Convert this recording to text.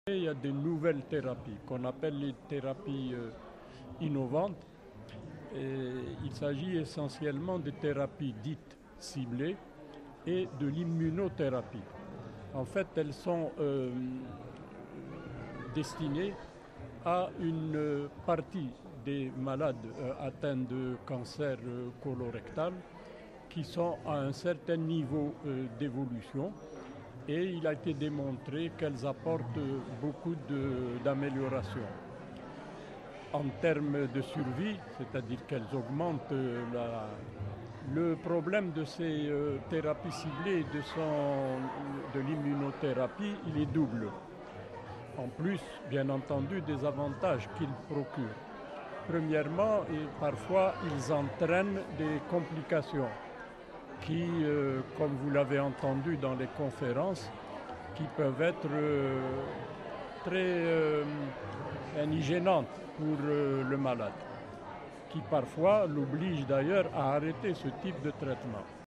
Il y a de nouvelles thérapies qu'on appelle les thérapies innovantes. Et il s'agit essentiellement de thérapies dites ciblées et de l'immunothérapie. En fait, elles sont destinées à une partie des malades atteints de cancer colorectal qui sont à un certain niveau d'évolution. Et il a été démontré qu'elles apportent beaucoup d'améliorations. En termes de survie, c'est-à-dire qu'elles augmentent le problème de ces thérapies ciblées de l'immunothérapie, il est double. En plus, bien entendu, des avantages qu'ils procurent. Premièrement, parfois, ils entraînent des complications qui, comme vous l'avez entendu dans les conférences, qui peuvent être très gênantes pour le malade, qui parfois l'obligent d'ailleurs à arrêter ce type de traitement.